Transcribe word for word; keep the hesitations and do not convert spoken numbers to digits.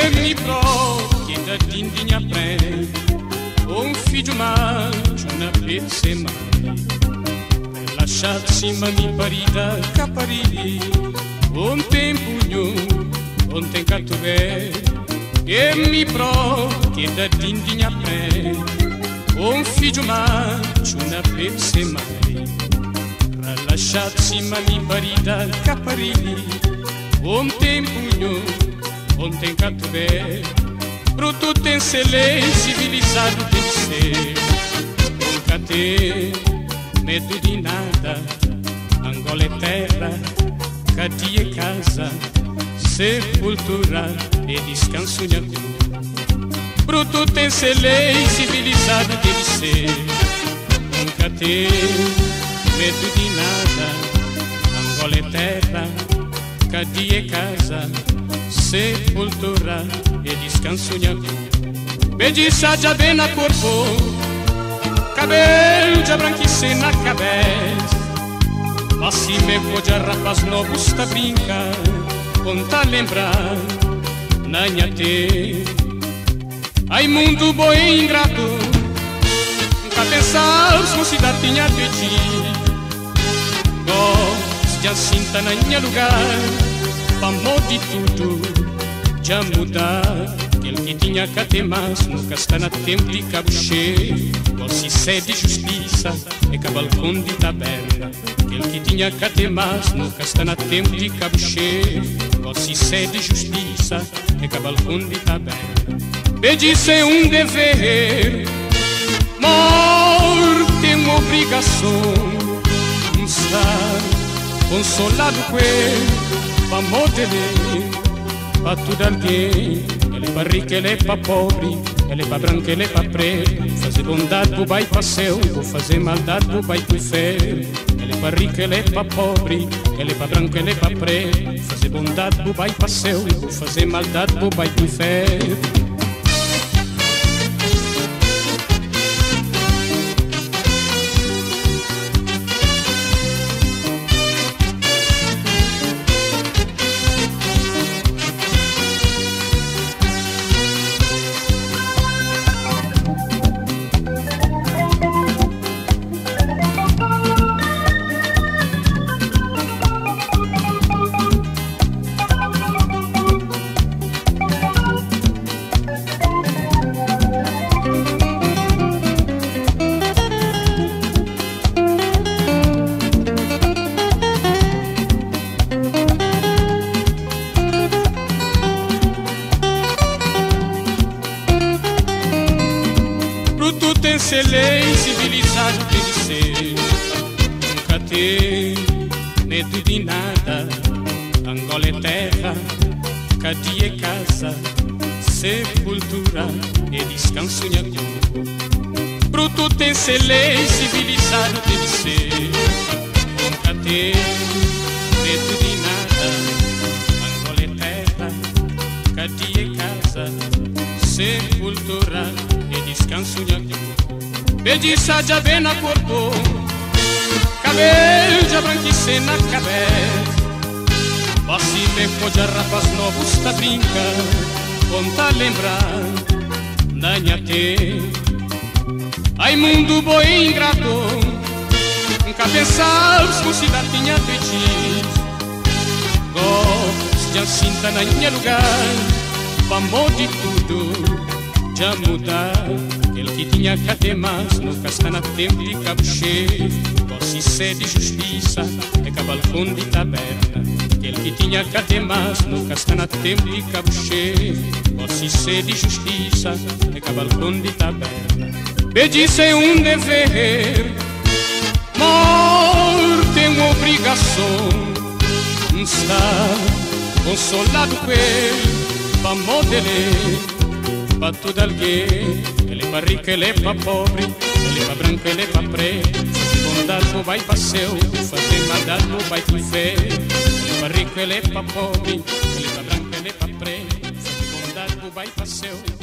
mi provi da dindinha prende un figlio mangia una pezza mai per lasciarsi mani parida capari un tempo un tempo e mi provi da dindinha prende un figlio mangia una pezza mai per lasciarsi mani parida capari un tempo un tempo pro tudo tem lei civilizado tem que ser. Nunca ter medo de nada. Angola é terra, Cadia é casa, sepultura e descanso de acordo. Pro tudo tem lei civilizado tem que ser. Nunca ter medo de nada. Angola é terra, Cadia é casa, sepultura e descanso nha Beijissa già bene a corpo, cabelo già branchice na cabeça. Ma se me pode rapaz novo sta brinca, conta lembrar na minha te. Ai mundo boi ingrato, nunca pensar se cidade tinha de ti. Gosto de assinta na minha lugar, amor de tudo já mudar. Aquele que tinha que ter mais nunca está na tempo de cabo cheio. Você sede justiça é cabalcão de taberna. Aquele que tinha que ter mais nunca está na tempo de cabo cheio. Você sede justiça é cabalcão de taberna. Pedir-se é um dever, morte é uma obrigação. Não está consolado com ele, pa modeler, pa tudo alguém. Ele é pa rico, ele é pa pobre, ele é pa branco, ele é pa preto. Fazer bondade pro bai pa céu, vou fazer maldade pro bai pro inferno. Ele é pa rico, ele é pa pobre, ele é pa branco, ele é pa preto. Fazer bondade pro bai pa céu, vou fazer maldade pro bai pro inferno. Tem ser lei civilizado tem que ser. Nunca ter medo de nada. Angola é terra, Cadia é casa, sepultura e descanso nha Bruto tem ser lei civilizado tem que ser. Nunca ter medo de nada. Angola é terra, Cadia é casa, sepultura e descanso nha Beijissa già bene a corpo, cabelo già branchice na cabeça. Ma se me pode rapaz novo sta brinca, conta lembrar da minha te. Ai mundo boi ingrato, nunca pensar se cidade tinha de ti. Gosto de assinta na minha lugar, amor de tudo já mudar. Aquele que tinha que ter mais nunca está na tempo de cabo cheio. Você sede justiça é cabalcão de taberna. Aquele que tinha que ter mais nunca está na tempo de cabo cheio. Você sede justiça é cabalcão de taberna. Pedir-se é um dever, morte é uma obrigação. Não está consolado com ele, pa modeler, pa tudo alguém. Ele é pa rico, ele é pa pobre, ele é pa branco, ele é pa preto. Fazer bondade pro bai pa céu, fazer maldade pro bai pro inferno. Ele é pa rico, ele é pa pobre, ele é pa branco, ele é pa preto. Fazer bondade pro bai pa céu.